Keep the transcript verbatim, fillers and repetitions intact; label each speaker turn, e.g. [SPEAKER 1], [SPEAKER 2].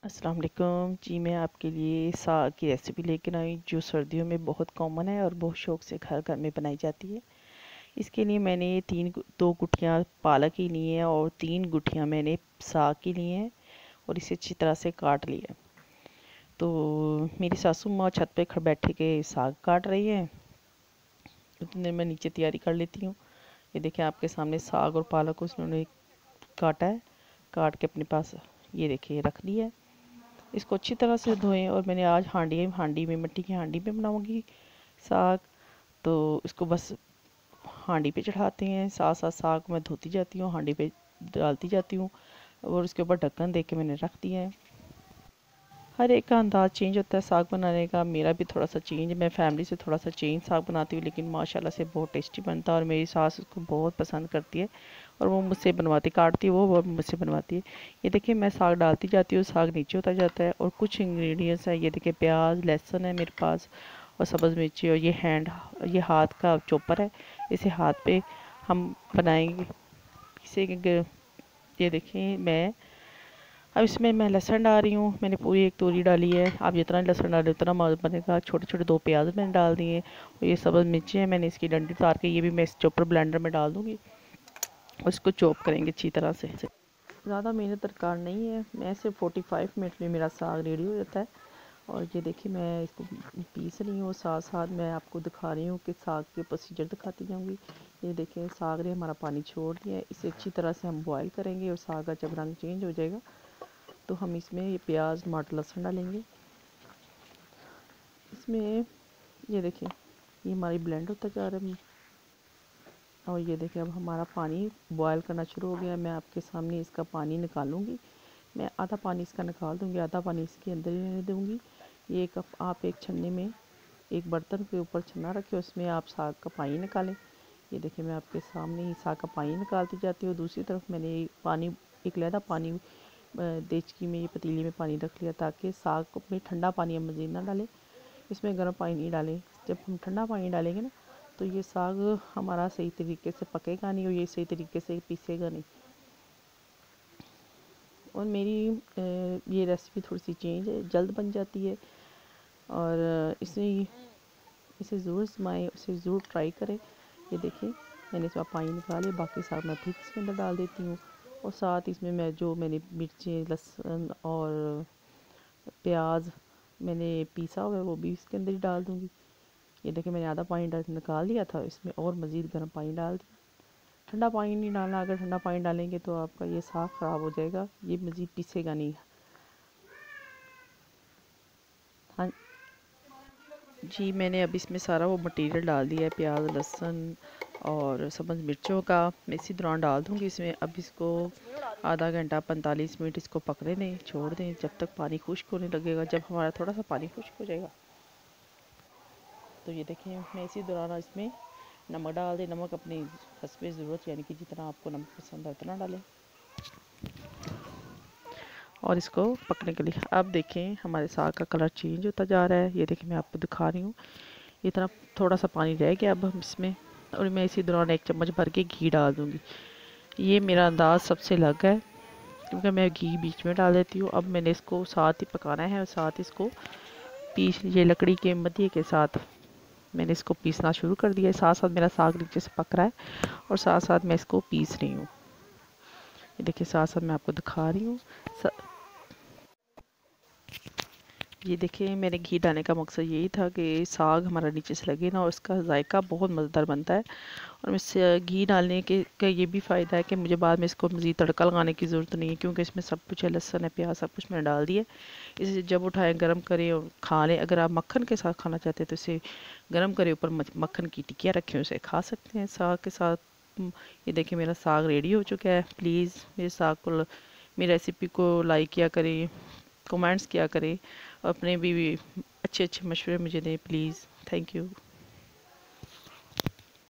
[SPEAKER 1] अस्सलाम वालेकुम जी। मैं आपके लिए साग की रेसिपी लेकर आई जो सर्दियों में बहुत कॉमन है और बहुत शौक से घर घर में बनाई जाती है। इसके लिए मैंने तीन दो गुठियाँ पालक की ली हैं और तीन गुठियाँ मैंने साग की ली हैं और इसे अच्छी तरह से काट लिया। तो मेरी सासू माँ छत पे खड़ बैठे के साग काट रही हैं, उतने मैं नीचे तैयारी कर लेती हूँ। ये देखिए आपके सामने साग और पालक को उन्होंने काटा है, काट के अपने पास ये देखिए रख लिया है। इसको अच्छी तरह से धोएं और मैंने आज हांडी हांडी में मिट्टी की हांडी में बनाऊंगी साग। तो इसको बस हांडी पे चढ़ाते हैं, साथ साथ साग मैं धोती जाती हूँ, हांडी पे डालती जाती हूँ और उसके ऊपर ढक्कन दे के मैंने रख दिया है। हर एक का अंदाज़ चेंज होता है साग बनाने का, मेरा भी थोड़ा सा चेंज, मैं फैमिली से थोड़ा सा चेंज साग बनाती हूँ, लेकिन माशाल्लाह से बहुत टेस्टी बनता है और मेरी सास उसको बहुत पसंद करती है और वो मुझसे बनवाती काटती है वो वो मुझसे बनवाती है। ये देखिए मैं साग डालती जाती हूँ, साग नीचे होता जाता है और कुछ इंग्रेडिएंट्स है। ये देखिए प्याज लहसुन है मेरे पास और सब्ज़ मिर्ची और ये हैंड ये हाथ का चॉपर है, इसे हाथ पे हम बनाएंगे इसे। ये देखिए मैं अब इसमें मैं लहसुन डाल रही हूँ, मैंने पूरी एक तोरी डाली है। आप जितना लहसुन डालें उतना बनेगा। छोटे छोटे दो प्याज मैंने डाल दिए और ये सब्ज़ मिर्ची है, मैंने इसकी डंडी उतार के ये भी मैं इस चॉपर ब्लेंडर में डाल दूँगी और इसको चॉप करेंगे अच्छी तरह से। ज़्यादा मेहनत दरकार नहीं है, मैं सिर्फ फोर्टी फाइव मिनट में मेरा साग रेडी हो जाता है। और ये देखिए मैं इसको पीस रही हूँ, साथ साथ मैं आपको दिखा रही हूँ कि साग के प्रोसीजर दिखाती जाऊँगी। ये देखिए साग ने हमारा पानी छोड़ दिया है, इसे अच्छी तरह से हम बॉईल करेंगे और साग का जब रंग चेंज हो जाएगा तो हम इसमें ये प्याज टमाटर लहसुन डालेंगे। इसमें ये देखिए ये हमारी ब्लेंड होता जा रहा है और ये देखिए अब हमारा पानी बॉयल करना शुरू हो गया। मैं आपके सामने इसका पानी निकालूंगी, मैं आधा पानी इसका निकाल दूंगी, आधा पानी इसके अंदर ही रहने दूंगी। ये एक आप एक छन्नी में एक बर्तन के ऊपर छन्ना रखें, उसमें आप साग का पानी निकालें। ये देखिए मैं आपके सामने ही साग का पानी निकालती जाती हूँ। दूसरी तरफ मैंने पानी एक लहदा पानी देचकी में ये पतीली में पानी रख लिया ताकि साग को में ठंडा पानी हम मज़ीद ना डालें, इसमें गर्म पानी नहीं डालें। जब हम ठंडा पानी डालेंगे ना तो ये साग हमारा सही तरीके से पकेगा नहीं और ये सही तरीके से पीसेगा नहीं। और मेरी ये रेसिपी थोड़ी सी चेंज है, जल्द बन जाती है और इसे इसे ज़रूर आजमाएं, इसे ज़रूर ट्राई करें। ये देखिए मैंने इसमें पानी निकाले, बाकी साग मैं फिर इसके अंदर डाल देती हूँ और साथ इसमें मैं जो मैंने मिर्चें लहसुन और प्याज मैंने पीसा हुआ है वो भी इसके अंदर ही डाल दूँगी। ये देखिए मैंने आधा पानी डाल निकाल दिया था, इसमें और मज़ीद गर्म पानी डाल दिया। ठंडा पानी नहीं डालना, अगर ठंडा पानी डालेंगे तो आपका ये साग ख़राब हो जाएगा, ये मज़ीद पीसेगा नहीं। हाँ जी, मैंने अब इसमें सारा वो मटेरियल डाल दिया है, प्याज लहसुन और सब्ज़ मिर्चों का मैं इसी दौरान डाल दूँगी इसमें। अब इसको आधा घंटा पैंतालीस मिनट इसको पकने दें, छोड़ दें जब तक पानी खुश्क होने लगेगा। जब हमारा थोड़ा सा पानी खुश्क हो जाएगा तो ये देखिए मैं इसी दौरान इसमें नमक डाल दें। नमक अपनी हस्बे ज़रूरत यानी कि जितना आपको नमक पसंद है उतना डालें और इसको पकने के लिए। अब देखें हमारे साग का कलर चेंज होता जा रहा है। ये देखिए मैं आपको दिखा रही हूँ, इतना थोड़ा सा पानी रह गया अब हम इसमें, और मैं इसी दौरान एक चम्मच भर के घी डाल दूँगी। ये मेरा अंदाज़ सबसे अलग है क्योंकि मैं घी बीच में डाल देती हूँ। अब मैंने इसको साथ ही पकाना है और साथ इसको पीस, ये लकड़ी के मध्य के साथ मैंने इसको पीसना शुरू कर दिया है। साथ साथ मेरा साग नीचे से पक रहा है और साथ साथ मैं इसको पीस रही हूँ। ये देखिए साथ साथ मैं आपको दिखा रही हूँ। ये देखिए मेरे घी डालने का मकसद यही था कि साग हमारा नीचे से लगे ना और इसका जायका बहुत मज़ेदार बनता है। और इससे घी डालने के का ये भी फ़ायदा है कि मुझे बाद में इसको मज़ीद तड़का लगाने की ज़रूरत नहीं है क्योंकि इसमें सब कुछ है, लहसुन है प्याज सब कुछ मैंने डाल दिए। इसे जब उठाएं गर्म करें और खा लें। अगर आप मक्खन के साथ खाना चाहते हैं तो इसे गर्म करें, ऊपर मक्खन की टिक्कियाँ रखें, उसे खा सकते हैं साग के साथ। ये देखिए मेरा साग रेडी हो चुका है। प्लीज़ मेरे साग को मेरी रेसिपी को लाइक किया करें, कमेंट्स किया करें, अपने भी अच्छे अच्छे मशवरे मुझे दें प्लीज़। Thank you.